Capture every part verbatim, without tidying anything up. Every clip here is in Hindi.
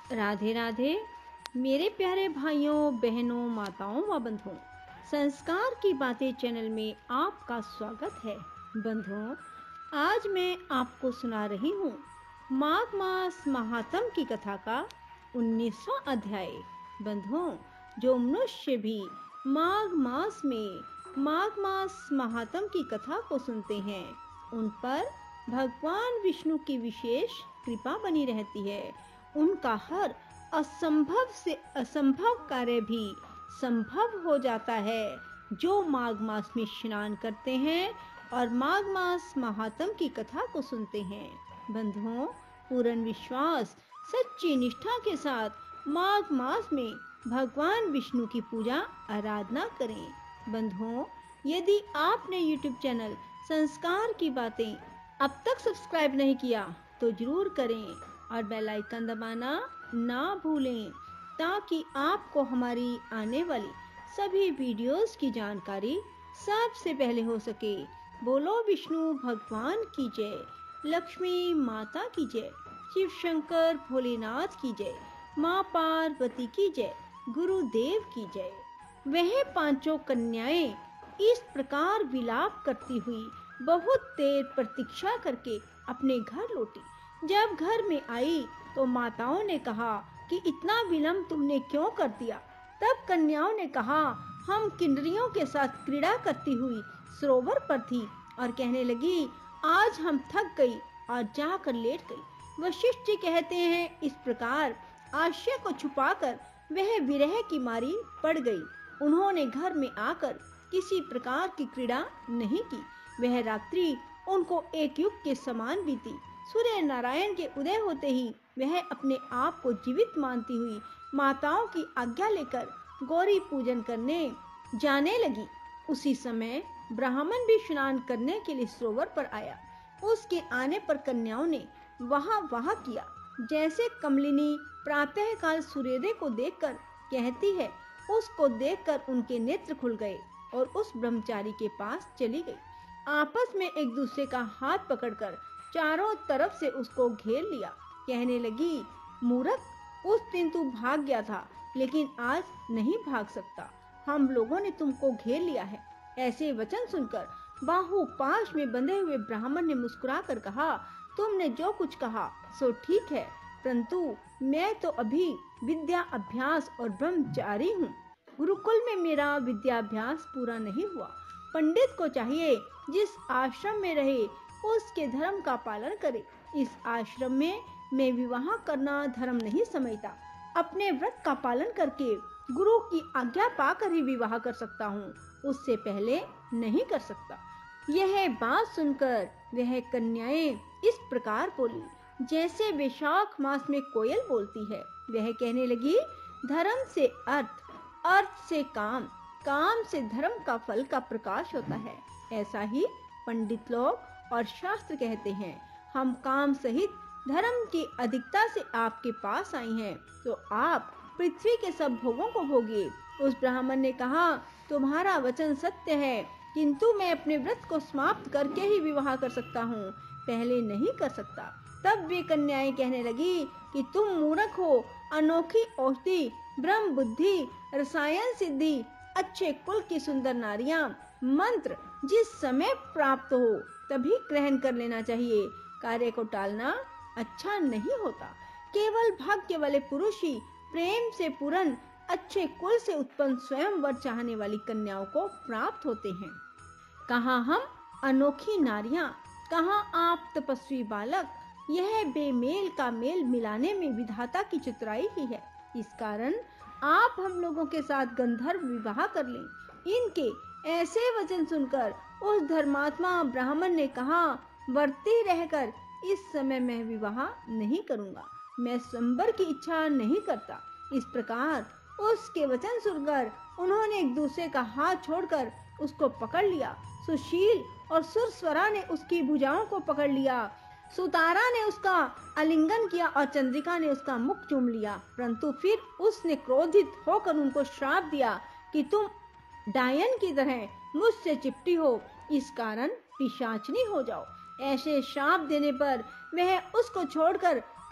राधे राधे मेरे प्यारे भाइयों बहनों माताओं व बंधुओं, संस्कार की बातें चैनल में आपका स्वागत है। बंधुओं, आज मैं आपको सुना रही हूँ माघ मास महात्म की कथा का उन्नीसवां अध्याय। बंधुओं, जो मनुष्य भी माघ मास में माघ मास महात्म की कथा को सुनते हैं, उन पर भगवान विष्णु की विशेष कृपा बनी रहती है। उनका हर असंभव से असंभव कार्य भी संभव हो जाता है। जो माघ मास में स्नान करते हैं और माघ मास महात्म की कथा को सुनते हैं, बंधुओं, पूर्ण विश्वास सच्ची निष्ठा के साथ माघ मास में भगवान विष्णु की पूजा आराधना करें। बंधुओं, यदि आपने यूट्यूब चैनल संस्कार की बातें अब तक सब्सक्राइब नहीं किया तो जरूर करें और बेल आइकन दबाना ना भूलें, ताकि आपको हमारी आने वाली सभी वीडियोस की जानकारी सबसे पहले हो सके। बोलो विष्णु भगवान की जय, लक्ष्मी माता की जय, शिव शंकर भोलेनाथ की जय, माँ पार्वती की जय, गुरुदेव की जय। वह पांचों कन्याएं इस प्रकार विलाप करती हुई बहुत देर प्रतीक्षा करके अपने घर लौटी। जब घर में आई तो माताओं ने कहा कि इतना विलंब तुमने क्यों कर दिया। तब कन्याओं ने कहा, हम किन्नरियों के साथ क्रीड़ा करती हुई सरोवर पर थी और कहने लगी, आज हम थक गई और जाकर लेट गई। वशिष्ठ जी कहते हैं, इस प्रकार आशय को छुपाकर वह विरह की मारी पड़ गई। उन्होंने घर में आकर किसी प्रकार की क्रीड़ा नहीं की। वह रात्रि उनको एक युग के समान बीती। सूर्य नारायण के उदय होते ही वह अपने आप को जीवित मानती हुई माताओं की आज्ञा लेकर गौरी पूजन करने जाने लगी। उसी समय ब्राह्मण भी स्नान करने के लिए सरोवर पर आया। उसके आने पर कन्याओं ने वहां वहां किया। जैसे कमलिनी प्रातःकाल सूर्योदय को देखकर कहती है, उसको देखकर उनके नेत्र खुल गए और उस ब्रह्मचारी के पास चली गई। आपस में एक दूसरे का हाथ पकड़कर चारों तरफ से उसको घेर लिया। कहने लगी, मूर्ख, उस दिन तू भाग गया था, लेकिन आज नहीं भाग सकता। हम लोगों ने तुमको घेर लिया है। ऐसे वचन सुनकर बाहु पाश में बंधे हुए ब्राह्मण ने मुस्कुराकर कहा, तुमने जो कुछ कहा सो ठीक है, परंतु मैं तो अभी विद्या अभ्यास और ब्रह्मचारी हूँ। गुरुकुल में मेरा विद्याभ्यास पूरा नहीं हुआ। पंडित को चाहिए जिस आश्रम में रहे उसके धर्म का पालन करे। इस आश्रम में मैं विवाह करना धर्म नहीं समझता। अपने व्रत का पालन करके गुरु की आज्ञा पाकर ही विवाह कर सकता हूँ, उससे पहले नहीं कर सकता। यह बात सुनकर वह कन्याएं इस प्रकार बोली जैसे वैशाख मास में कोयल बोलती है। वह कहने लगी, धर्म से अर्थ, अर्थ से काम, काम से धर्म का फल का प्रकाश होता है। ऐसा ही पंडित लोग और शास्त्र कहते हैं। हम काम सहित धर्म की अधिकता से आपके पास आई हैं, तो आप पृथ्वी के सब भोगों को भोगिए। उस ब्राह्मण ने कहा, तुम्हारा वचन सत्य है, किंतु मैं अपने व्रत को समाप्त करके ही विवाह कर सकता हूँ, पहले नहीं कर सकता। तब वे कन्याएं कहने लगी कि तुम मूर्ख हो। अनोखी औषधि, ब्रह्म बुद्धि, रसायन सिद्धि, अच्छे कुल की सुंदर नारियां, मंत्र जिस समय प्राप्त हो तभी ग्रहण कर लेना चाहिए। कार्य को टालना अच्छा नहीं होता। केवल भाग्य वाले पुरुष ही प्रेम से पूर्ण अच्छे कुल से उत्पन्न स्वयं वर चाहने वाली कन्याओं को प्राप्त होते हैं। कहाँ हम अनोखी नारियां, कहाँ आप तपस्वी बालक। यह बेमेल का मेल मिलाने में विधाता की चतुराई ही है। इस कारण आप हम लोगों के साथ गंधर्व विवाह कर लें। इनके ऐसे वचन सुनकर उस धर्मात्मा ब्राह्मण ने कहा, वर्ती रहकर इस समय मैं विवाह नहीं करूंगा, मैं स्वयंवर की इच्छा नहीं करता। इस प्रकार उसके वचन सुनकर उन्होंने एक दूसरे का हाथ छोड़कर उसको पकड़ लिया। सुशील और सुरस्वरा ने उसकी भुजाओं को पकड़ लिया। सुतारा ने उसका आलिंगन किया और चंद्रिका ने उसका मुख चूम लिया। परंतु फिर उसने क्रोधित होकर उनको श्राप दिया कि तुम डायन की तरह मुझसे चिपटी हो, इस कारण पिशाचनी हो जाओ। ऐसे श्राप देने पर वह उसको छोड़कर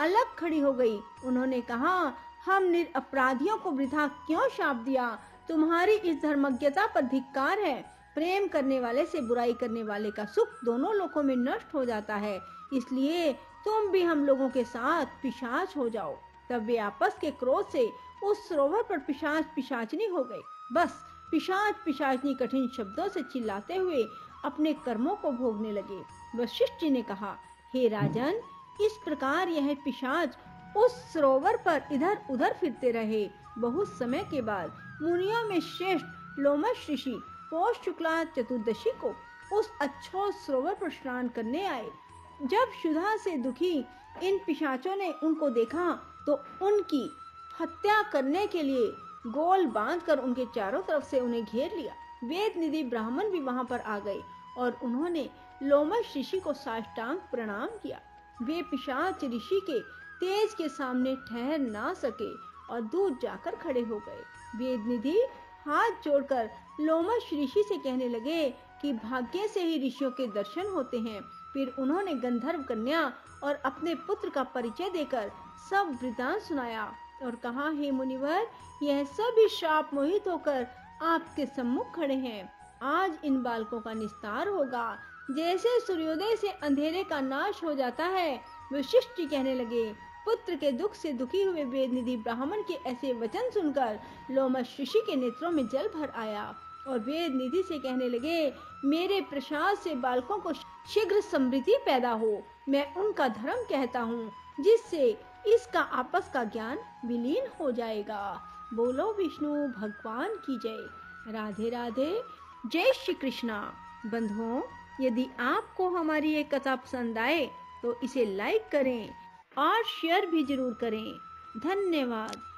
अलग खड़ी हो गई। उन्होंने कहा, हम निरपराधियों को वृथा क्यों शाप दिया? तुम्हारी इस धर्मज्ञता पर धिक्कार है। प्रेम करने वाले से बुराई करने वाले का सुख दोनों लोकों में नष्ट हो जाता है, इसलिए तुम भी हम लोगों के साथ पिशाच हो जाओ। तब वे आपस के क्रोध से उस सरोवर पर पिशाच पिशाचनी हो गए। बस पिशाच पिशाचनी कठिन शब्दों से चिल्लाते हुए अपने कर्मों को भोगने लगे। वशिष्ठ जी ने कहा, हे राजन, इस प्रकार यह पिशाच उस सरोवर पर इधर उधर फिरते रहे। बहुत समय के बाद मुनियों में श्रेष्ठ लोमश ऋषि पौष शुक्ला चतुर्दशी को उस अच्छोत सरोवर पर स्नान करने आए। जब क्षुधा से दुखी इन पिशाचों ने उनको देखा तो उनकी हत्या करने के लिए गोल बांधकर उनके चारों तरफ से उन्हें घेर लिया। वेद निधि ब्राह्मण भी वहां पर आ गए और उन्होंने लोमश ऋषि को साष्टांग प्रणाम किया। वे पिशाच ऋषि के तेज के सामने ठहर ना सके और दूर जाकर खड़े हो गए। वेद निधि हाथ जोड़कर लोमश ऋषि से कहने लगे कि भाग्य से ही ऋषियों के दर्शन होते हैं। फिर उन्होंने गंधर्व कन्या और अपने पुत्र का परिचय देकर सब वृतांत सुनाया और कहा, हे मुनिवर, यह सभी श्राप मोहित होकर आपके सम्मुख खड़े हैं। आज इन बालकों का निस्तार होगा, जैसे सूर्योदय से अंधेरे का नाश हो जाता है। वशिष्ठ जी कहने लगे, पुत्र के दुख से दुखी हुए वेदनिधि ब्राह्मण के ऐसे वचन सुनकर लोमश ऋषि के नेत्रों में जल भर आया और वेद निधि से कहने लगे, मेरे प्रसाद से बालकों को शीघ्र समृद्धि पैदा हो। मैं उनका धर्म कहता हूँ, जिससे इसका आपस का ज्ञान विलीन हो जाएगा। बोलो विष्णु भगवान की जय। राधे राधे। जय श्री कृष्णा। बंधुओं, यदि आपको हमारी ये कथा पसंद आए तो इसे लाइक करें और शेयर भी जरूर करें। धन्यवाद।